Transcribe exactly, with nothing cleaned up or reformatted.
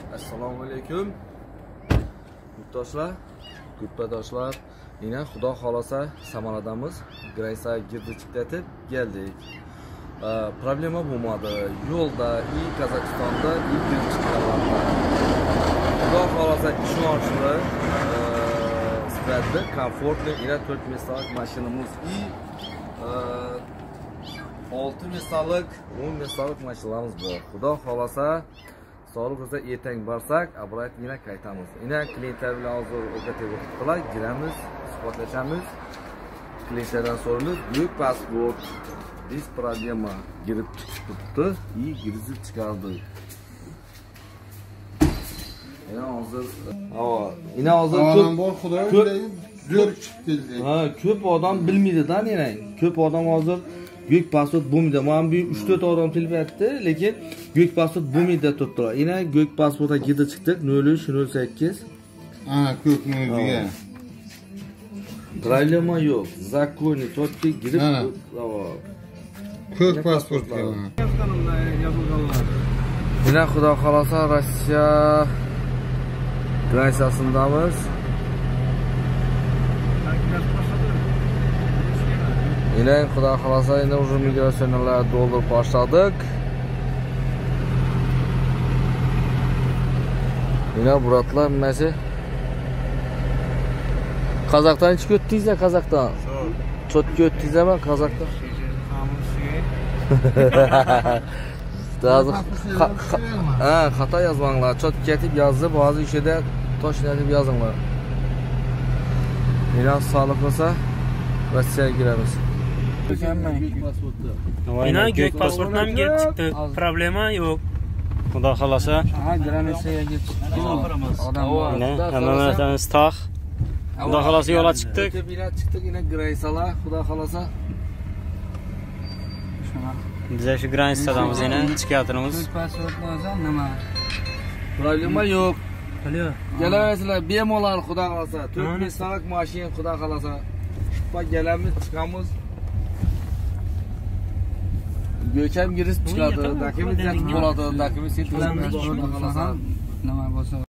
Assalomu alaykum. Yurtdoshlar, yurtdoshlar, yine Xudo xolasa samolyotimiz Graysa girdi chiqtatib geldik. Problema bo'lmadi. Yo'lda, i Qozog'istonda i girib chiqishlarda. Xudo xolasa ishonchli, sifatli, komfortli ila to'rt mestalik mashinamiz i olti mestalik, o'n mestalik mashinamiz bor. Xudo xolasa sog'lig'imizda ertang borsak, abrat yine qaytamiz. Yine klientlar bilan hozir o'rgatib o'tibdilar, giramiz, suhbatlashamiz. Klientlardan so'raymiz, büyük pasport, biz problema girib chiqibdi, i girizib chiqardi. Yine hozir, havo, yine hozir ko'p bor xudo zo'r chiqib keldi. Ha, ko'p odam bilmaydi-da, yine. Ko'p odam hozir büyük pasport bo'lmaydi. Mana bu uch to'rt odam tilbayapti, lekin büyük pasport bo'lmaydi deb turibdilar. Yine büyük pasportga girdi chiqdik nol uch nol sakkiz. Ha, ko'p o'ziga. Problema yo'q. Zakonni to'rtga girib, ko'k pasportga. Yine Xudo xolasa Rossiya Graysasındamiz. Yine Xudo xolasa yine уже migratsiyalar doldurup başladık. Yine buratlar mesi. Kazak'tan hiç göttünüz ya Kazak'tan. Çok göttünüz ama Kazak'tan. Bazı ha hata yazmanlar. Çok ketip yazdı, bazı işede toş edip yazınlar. Yine sağlıklısa Rossiyaga giramiz. Yine gök pasportdan gelip çıktı. Problema yok. Xudo xolasa. Ha, Graysaga gelip çıktık. Yine hemen stak. Xudo xolasa yo'la chiqdik. Yine çıktık yine Graysalar. Xudo xolasa. Bize şu Graysadamiz yine chiqyapmiz. Gök pasport lazım nima? Problema yok. Alo. Gelemezler bemalol Xudo xolasa. to'rt mestalik mashina Xudo xolasa. Bak gelamiz, chiqamiz. Gökhem girib chiqadi. Dokument bo'ladi, dokument Xudo xolasa. Nima bo'lsa